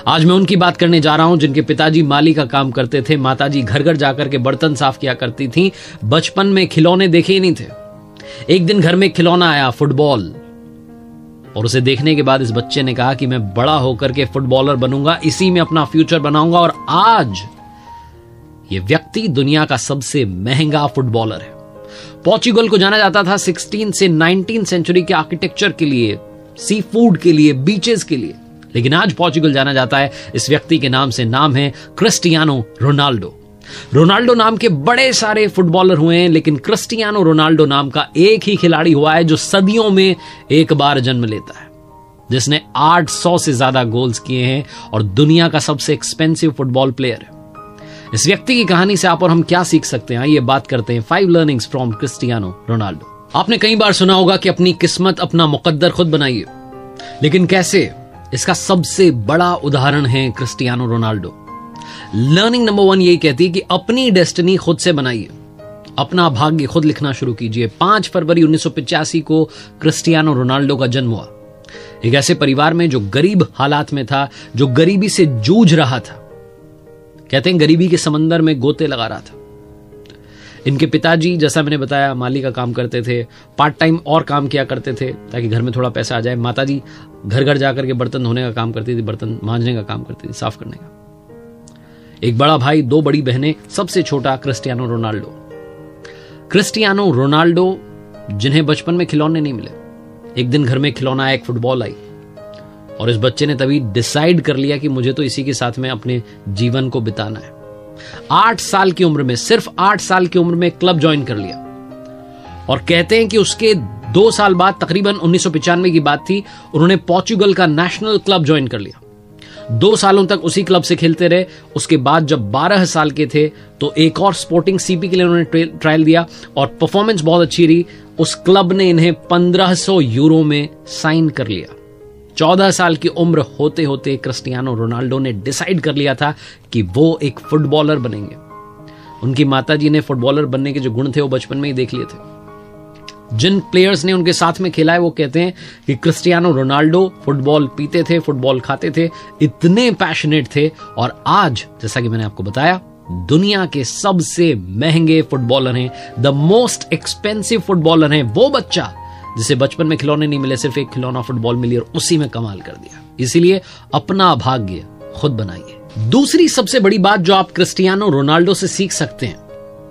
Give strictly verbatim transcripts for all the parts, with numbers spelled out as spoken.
आज मैं उनकी बात करने जा रहा हूं जिनके पिताजी माली का काम करते थे, माताजी घर घर जाकर के बर्तन साफ किया करती थी, बचपन में खिलौने देखे ही नहीं थे। एक दिन घर में खिलौना आया, फुटबॉल, और उसे देखने के बाद इस बच्चे ने कहा कि मैं बड़ा होकर के फुटबॉलर बनूंगा, इसी में अपना फ्यूचर बनाऊंगा। और आज ये व्यक्ति दुनिया का सबसे महंगा फुटबॉलर है। पोर्चुगल को जाना जाता था सोलह से उन्नीसवीं सेंचुरी के आर्किटेक्चर के लिए, सी फूड के लिए, बीचेस के लिए, लेकिन आज पोर्चुगल जाना जाता है इस व्यक्ति के नाम से। नाम है क्रिस्टियानो रोनाल्डो। रोनाल्डो नाम के बड़े सारे फुटबॉलर हुए हैं, लेकिन क्रिस्टियानो रोनाल्डो नाम का एक ही खिलाड़ी हुआ है जो सदियों में एक बार जन्म लेता है, जिसने आठ सौ से ज्यादा गोल्स किए हैं और दुनिया का सबसे एक्सपेंसिव फुटबॉल प्लेयर है। इस व्यक्ति की कहानी से आप और हम क्या सीख सकते हैं, ये बात करते हैं। Five learnings from Cristiano Ronaldo. आपने कई बार सुना होगा कि अपनी किस्मत, अपना मुकद्दर खुद बनाइए, लेकिन कैसे? इसका सबसे बड़ा उदाहरण है Cristiano Ronaldo. Learning number one यही कहती है कि अपनी डेस्टिनी खुद से बनाइए, अपना भाग्य खुद लिखना शुरू कीजिए। पांच फरवरी उन्नीस सौ पिचासी को क्रिस्टियानो रोनाल्डो का जन्म हुआ, एक ऐसे परिवार में जो गरीब हालात में था, जो गरीबी से जूझ रहा था। कहते हैं गरीबी के समंदर में गोते लगा रहा था। इनके पिताजी, जैसा मैंने बताया, माली का काम करते थे, पार्ट टाइम और काम किया करते थे ताकि घर में थोड़ा पैसा आ जाए। माताजी घर घर जाकर के बर्तन धोने का काम करती थी, बर्तन मांजने का काम करती थी, साफ करने का। एक बड़ा भाई, दो बड़ी बहनें, सबसे छोटा क्रिस्टियानो रोनाल्डो। क्रिस्टियानो रोनाल्डो जिन्हें बचपन में खिलौने नहीं मिले, एक दिन घर में खिलौना आया, एक फुटबॉल आई, और इस बच्चे ने तभी डिसाइड कर लिया कि मुझे तो इसी के साथ में अपने जीवन को बिताना है। आठ साल की उम्र में, सिर्फ आठ साल की उम्र में क्लब ज्वाइन कर लिया, और कहते हैं कि उसके दो साल बाद, तकरीबन उन्नीस सौ पिचानवे की बात थी, उन्होंने पोर्चुगल का नेशनल क्लब ज्वाइन कर लिया। दो सालों तक उसी क्लब से खेलते रहे। उसके बाद जब बारह साल के थे तो एक और स्पोर्टिंग सीपी के लिए उन्होंने ट्रायल दिया और परफॉर्मेंस बहुत अच्छी रही। उस क्लब ने इन्हें पंद्रह सौ यूरो में साइन कर लिया। चौदह साल की उम्र होते होते क्रिस्टियानो रोनाल्डो ने डिसाइड कर लिया था कि वो एक फुटबॉलर बनेंगे। उनकी माताजी ने फुटबॉलर बनने के जो गुण थे वो बचपन में ही देख लिए थे। जिन प्लेयर्स ने उनके साथ में खेला है वो कहते हैं कि क्रिस्टियानो रोनाल्डो फुटबॉल पीते थे, फुटबॉल खाते थे, इतने पैशनेट थे, और आज, जैसा कि मैंने आपको बताया, दुनिया के सबसे महंगे फुटबॉलर हैं, द मोस्ट एक्सपेंसिव फुटबॉलर हैं। वो बच्चा जिसे बचपन में खिलौने नहीं मिले, सिर्फ एक खिलौना फुटबॉल मिली और उसी में कमाल कर दिया। इसीलिए अपना भाग्य खुद बनाइए। दूसरी सबसे बड़ी बात जो आप क्रिस्टियानो रोनाल्डो से सीख सकते हैं,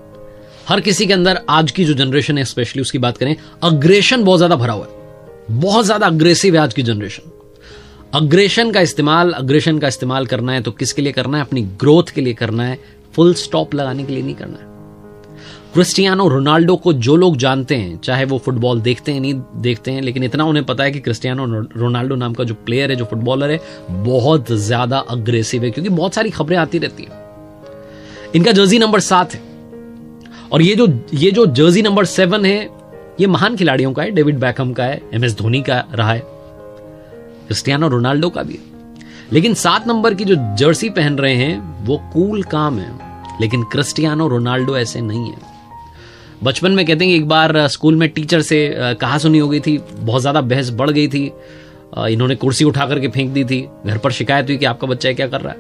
हर किसी के अंदर, आज की जो जनरेशन है स्पेशली उसकी बात करें, अग्रेशन बहुत ज्यादा भरा हुआ है, बहुत ज्यादा अग्रेसिव है आज की जनरेशन। अग्रेशन का इस्तेमाल अग्रेशन का इस्तेमाल करना है तो किसके लिए करना है? अपनी ग्रोथ के लिए करना है, फुल स्टॉप लगाने के लिए नहीं करना है। क्रिस्टियानो रोनाल्डो को जो लोग जानते हैं, चाहे वो फुटबॉल देखते हैं नहीं देखते हैं, लेकिन इतना उन्हें पता है कि क्रिस्टियानो रोनाल्डो नाम का जो प्लेयर है, जो फुटबॉलर है, बहुत ज्यादा अग्रेसिव है, क्योंकि बहुत सारी खबरें आती रहती हैं। इनका जर्सी नंबर सात है, और ये जो ये जो जर्सी नंबर सेवन है, ये महान खिलाड़ियों का है, डेविड बैकहम का है, एम एस धोनी का रहा है, क्रिस्टियानो रोनाल्डो का भी है। लेकिन सात नंबर की जो जर्सी पहन रहे हैं वो कूल काम है, लेकिन क्रिस्टियानो रोनाल्डो ऐसे नहीं है। बचपन में कहते हैं कि एक बार स्कूल में टीचर से कहा सुनी हो गई थी, बहुत ज्यादा बहस बढ़ गई थी, इन्होंने कुर्सी उठा करके फेंक दी थी, घर पर शिकायत हुई कि आपका बच्चा क्या कर रहा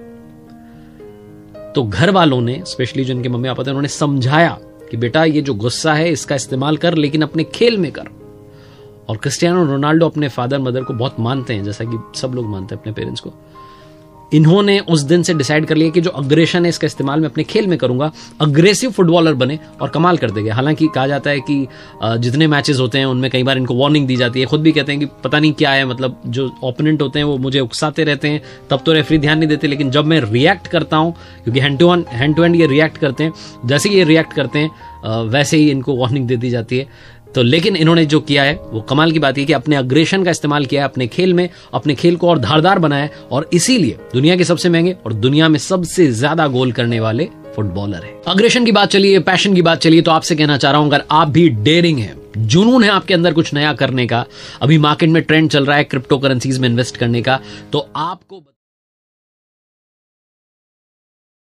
है। तो घर वालों ने, स्पेशली जो इनके मम्मी पापा थे, उन्होंने समझाया कि बेटा ये जो गुस्सा है इसका इस्तेमाल कर, लेकिन अपने खेल में कर। और क्रिस्टियानो रोनाल्डो अपने फादर मदर को बहुत मानते हैं, जैसा कि सब लोग मानते हैं अपने पेरेंट्स को। इन्होंने उस दिन से डिसाइड कर लिया कि जो अग्रेशन है इसका इस्तेमाल मैं अपने खेल में करूंगा, अग्रेसिव फुटबॉलर बने और कमाल कर देंगे। हालांकि कहा जाता है कि जितने मैचेस होते हैं उनमें कई बार इनको वार्निंग दी जाती है, खुद भी कहते हैं कि पता नहीं क्या है, मतलब जो ओपोनेंट होते हैं वो मुझे उकसाते रहते हैं, तब तो रेफरी ध्यान नहीं देते, लेकिन जब मैं रिएक्ट करता हूं, क्योंकि hand to hand to hand ये रिएक्ट करते हैं, जैसे ये रिएक्ट करते हैं वैसे ही इनको वार्निंग दे दी जाती है। तो लेकिन इन्होंने जो किया है वो कमाल की बात है कि अपने अग्रेशन का इस्तेमाल किया है अपने खेल में, अपने खेल को और धारदार बनाया है, और इसीलिए दुनिया के सबसे महंगे और दुनिया में सबसे ज्यादा गोल करने वाले फुटबॉलर है। अग्रेशन की बात चलिए, पैशन की बात चलिए, तो आपसे कहना चाह रहा हूं, अगर आप भी डेयरिंग है, जुनून है आपके अंदर कुछ नया करने का, अभी मार्केट में ट्रेंड चल रहा है क्रिप्टो करेंसीज में इन्वेस्ट करने का, तो आपको